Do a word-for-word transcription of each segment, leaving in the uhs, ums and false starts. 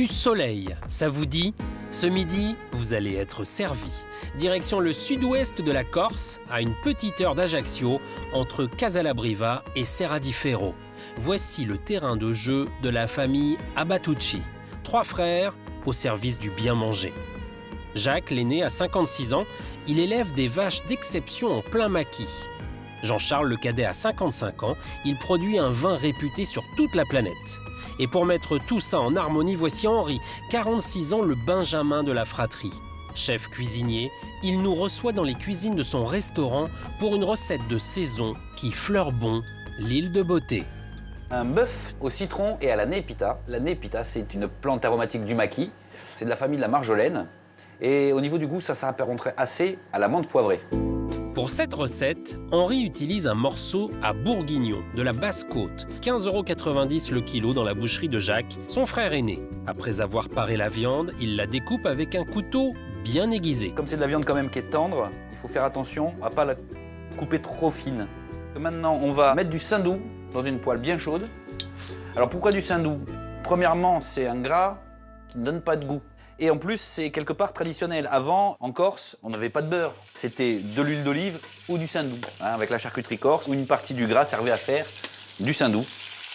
Du soleil, ça vous dit? Ce midi, vous allez être servi. Direction le sud-ouest de la Corse, à une petite heure d'Ajaccio, entre Casalabriva et Serra di Ferro. Voici le terrain de jeu de la famille Abatucci. Trois frères au service du bien manger. Jacques, l'aîné, a cinquante-six ans. Il élève des vaches d'exception en plein maquis. Jean-Charles, le cadet, a cinquante-cinq ans. Il produit un vin réputé sur toute la planète. Et pour mettre tout ça en harmonie, voici Henri, quarante-six ans, le benjamin de la fratrie. Chef cuisinier, il nous reçoit dans les cuisines de son restaurant pour une recette de saison qui fleure bon l'île de Beauté. Un bœuf au citron et à la népita. La népita, c'est une plante aromatique du maquis. C'est de la famille de la marjolaine. Et au niveau du goût, ça s'apparenterait assez à la menthe poivrée. Pour cette recette, Henri utilise un morceau à bourguignon de la Basse-Côte, quinze euros quatre-vingt-dix le kilo dans la boucherie de Jacques, son frère aîné. Après avoir paré la viande, il la découpe avec un couteau bien aiguisé. Comme c'est de la viande quand même qui est tendre, il faut faire attention à ne pas la couper trop fine. Maintenant, on va mettre du saindoux dans une poêle bien chaude. Alors pourquoi du saindoux? Premièrement, c'est un gras qui ne donne pas de goût. Et en plus, c'est quelque part traditionnel. Avant, en Corse, on n'avait pas de beurre. C'était de l'huile d'olive ou du saindoux, hein, avec la charcuterie corse, où une partie du gras servait à faire du saindoux.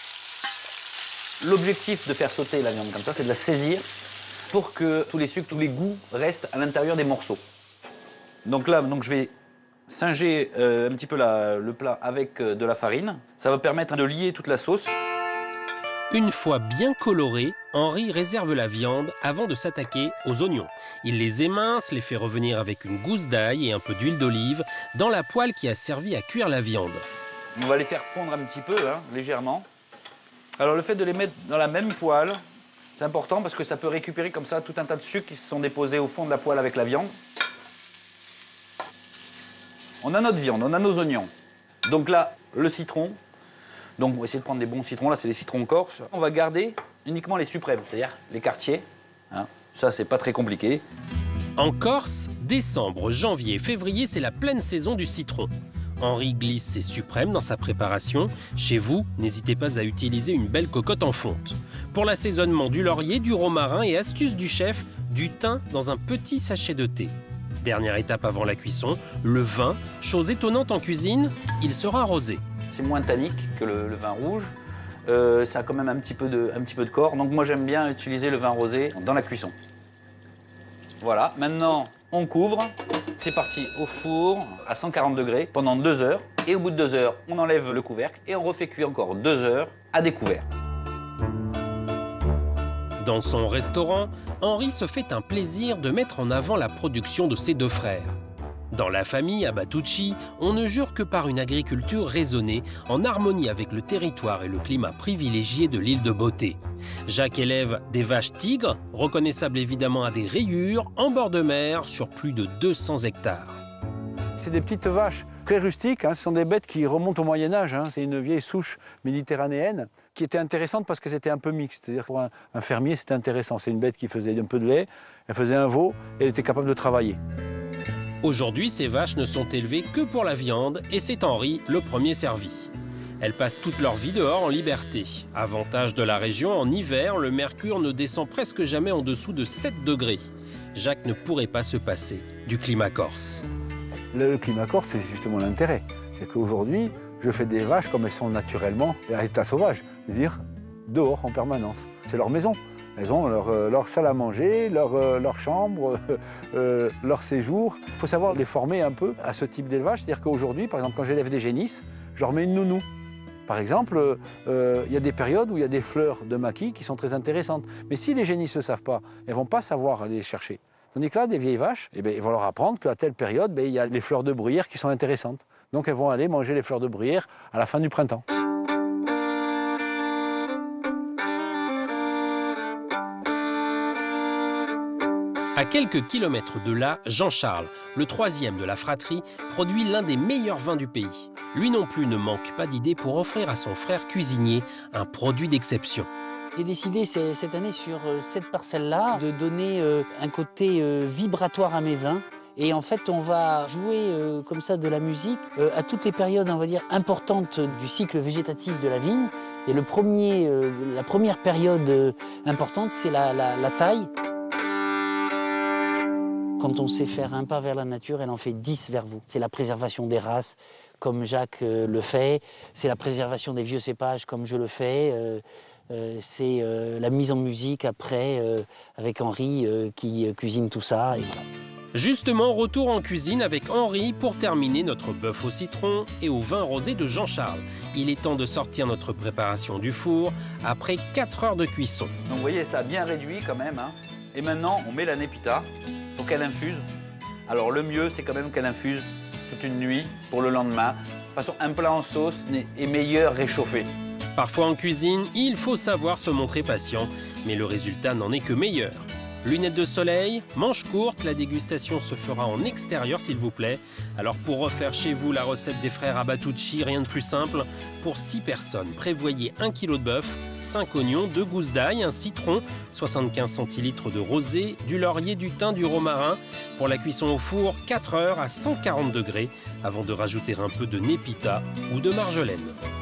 L'objectif de faire sauter la viande comme ça, c'est de la saisir pour que tous les sucres, tous les goûts restent à l'intérieur des morceaux. Donc là, donc je vais singer euh, un petit peu la, le plat avec euh, de la farine. Ça va permettre de lier toute la sauce. Une fois bien coloré, Henri réserve la viande avant de s'attaquer aux oignons. Il les émince, les fait revenir avec une gousse d'ail et un peu d'huile d'olive dans la poêle qui a servi à cuire la viande. On va les faire fondre un petit peu, hein, légèrement. Alors le fait de les mettre dans la même poêle, c'est important parce que ça peut récupérer comme ça tout un tas de sucres qui se sont déposés au fond de la poêle avec la viande. On a notre viande, on a nos oignons. Donc là, le citron. Donc on va essayer de prendre des bons citrons, là c'est des citrons corses. On va garder uniquement les suprêmes, c'est-à-dire les quartiers. Hein. Ça c'est pas très compliqué. En Corse, décembre, janvier, février, c'est la pleine saison du citron. Henri glisse ses suprêmes dans sa préparation. Chez vous, n'hésitez pas à utiliser une belle cocotte en fonte. Pour l'assaisonnement, du laurier, du romarin et astuce du chef, du thym dans un petit sachet de thé. Dernière étape avant la cuisson, le vin. Chose étonnante en cuisine, il sera rosé. C'est moins tannique que le, le vin rouge. Euh, ça a quand même un petit peu de, un petit peu de corps. Donc moi j'aime bien utiliser le vin rosé dans la cuisson. Voilà, maintenant on couvre. C'est parti au four à cent quarante degrés pendant deux heures. Et au bout de deux heures, on enlève le couvercle et on refait cuire encore deux heures à découvert. Dans son restaurant, Henri se fait un plaisir de mettre en avant la production de ses deux frères. Dans la famille Abatucci, on ne jure que par une agriculture raisonnée, en harmonie avec le territoire et le climat privilégié de l'île de Beauté. Jacques élève des vaches tigres, reconnaissables évidemment à des rayures, en bord de mer, sur plus de deux cents hectares. C'est des petites vaches très rustiques, hein. Ce sont des bêtes qui remontent au Moyen-Âge. Hein. C'est une vieille souche méditerranéenne qui était intéressante parce que c'était un peu mixte. C'est-à-dire pour un, un fermier, c'était intéressant. C'est une bête qui faisait un peu de lait, elle faisait un veau et elle était capable de travailler. Aujourd'hui, ces vaches ne sont élevées que pour la viande et c'est Henri le premier servi. Elles passent toute leur vie dehors en liberté. Avantage de la région, en hiver, le mercure ne descend presque jamais en dessous de sept degrés. Jacques ne pourrait pas se passer du climat corse. Le climat corse, c'est justement l'intérêt. C'est qu'aujourd'hui, je fais des vaches comme elles sont naturellement à l'état sauvage, c'est-à-dire dehors en permanence. C'est leur maison. Elles ont leur, euh, leur salle à manger, leur, euh, leur chambre, euh, euh, leur séjour. Il faut savoir les former un peu à ce type d'élevage. C'est-à-dire qu'aujourd'hui, par exemple, quand j'élève des génisses, je leur mets une nounou. Par exemple, euh, il y a des périodes où il y a des fleurs de maquis qui sont très intéressantes. Mais si les génisses ne le savent pas, elles ne vont pas savoir aller les chercher. Tandis que là, des vieilles vaches, eh bien, ils vont leur apprendre qu'à telle période, ben, il y a les fleurs de bruyère qui sont intéressantes. Donc elles vont aller manger les fleurs de bruyère à la fin du printemps. À quelques kilomètres de là, Jean-Charles, le troisième de la fratrie, produit l'un des meilleurs vins du pays. Lui non plus ne manque pas d'idées pour offrir à son frère cuisinier un produit d'exception. J'ai décidé cette année sur cette parcelle-là de donner un côté vibratoire à mes vins. Et en fait, on va jouer euh, comme ça de la musique euh, à toutes les périodes, on va dire, importantes du cycle végétatif de la vigne. Et le premier, euh, la première période euh, importante, c'est la, la, la taille. Quand on sait faire un pas vers la nature, elle en fait dix vers vous. C'est la préservation des races, comme Jacques euh, le fait. C'est la préservation des vieux cépages, comme je le fais. Euh, euh, c'est euh, la mise en musique après, euh, avec Henri euh, qui euh, cuisine tout ça. Et voilà. Justement, retour en cuisine avec Henri pour terminer notre bœuf au citron et au vin rosé de Jean-Charles. Il est temps de sortir notre préparation du four après quatre heures de cuisson. Donc vous voyez, ça a bien réduit quand même. Hein. Et maintenant, on met la népita pour qu'elle infuse. Alors le mieux, c'est quand même qu'elle infuse toute une nuit pour le lendemain. De toute façon, un plat en sauce est meilleur réchauffé. Parfois en cuisine, il faut savoir se montrer patient, mais le résultat n'en est que meilleur. Lunettes de soleil, manches courtes, la dégustation se fera en extérieur s'il vous plaît. Alors pour refaire chez vous la recette des frères Abatucci, rien de plus simple. Pour six personnes, prévoyez un kilo de bœuf, cinq oignons, deux gousses d'ail, un citron, soixante-quinze centilitres de rosé, du laurier, du thym, du romarin. Pour la cuisson au four, quatre heures à cent quarante degrés, avant de rajouter un peu de népita ou de marjolaine.